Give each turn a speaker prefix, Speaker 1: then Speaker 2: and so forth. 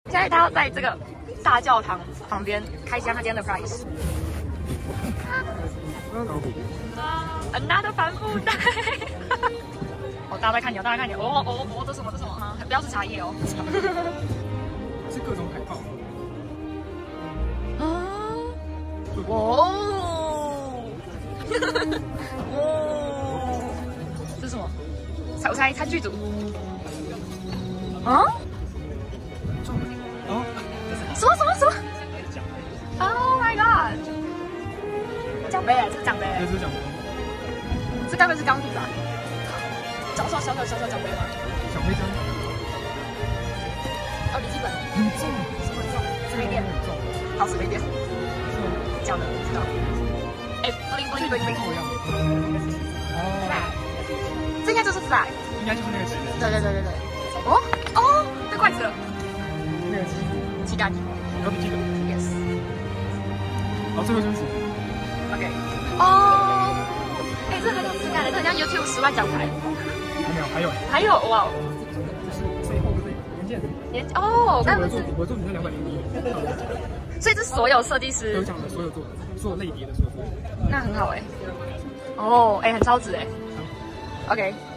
Speaker 1: 现在他要在这个大教堂旁边开箱他今天的 prize。Another 帆布袋。哦，大家在看你哦，大家看你哦，这是什么？这是什么？啊，不要是茶叶哦。
Speaker 2: 是各种海报。
Speaker 1: 啊！哦！哦！这是什么？我猜剧组。啊？
Speaker 2: 哦？
Speaker 1: 什么 ？Oh my god！ 奖杯哎，这是奖杯。
Speaker 2: 这是奖杯。
Speaker 1: 这该不会是钢笔吧？小奖杯吗？
Speaker 2: 小徽章。
Speaker 1: 哦，笔记本。
Speaker 2: 很重。
Speaker 1: 什么重？纸杯垫。
Speaker 2: 很重。
Speaker 1: 好，纸杯垫。讲的不知道。哎，bling。哦。这应该就是 flag。
Speaker 2: 应该就是那个纸。
Speaker 1: 对。哦，被怪死了。
Speaker 2: 那个
Speaker 1: 鸡蛋。
Speaker 2: 有笔记本。
Speaker 1: Yes。
Speaker 2: 好，最后就是。
Speaker 1: OK。哦。哎，这很有质感的，这很像 YouTube 10万奖牌。还有哇！
Speaker 2: 这是最后的原件。
Speaker 1: 哦，
Speaker 2: 我作品是201。
Speaker 1: 所以这所有设计师
Speaker 2: 得奖的所有类别的所有作品。
Speaker 1: 那很好哎。哦，哎，很超值哎。OK。